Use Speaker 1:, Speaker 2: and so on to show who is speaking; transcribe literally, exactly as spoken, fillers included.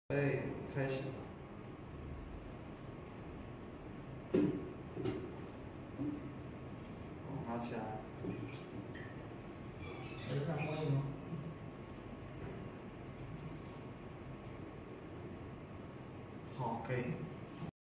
Speaker 1: 可以开始。哦，拿起来。
Speaker 2: 谁看播音吗？
Speaker 1: 好，可以。